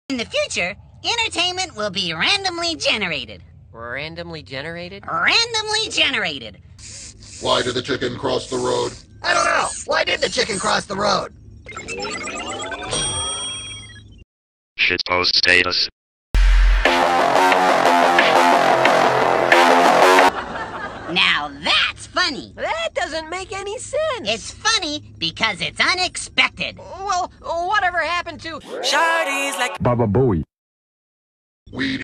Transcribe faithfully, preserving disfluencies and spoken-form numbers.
In the future, entertainment will be randomly generated. Randomly generated? Randomly generated. Why did the chicken cross the road? I don't know. Why did the chicken cross the road? Shitpost status. Now that's funny. That doesn't make any sense. It's funny because it's unexpected. Well, whatever happened to... Baba Bowie. We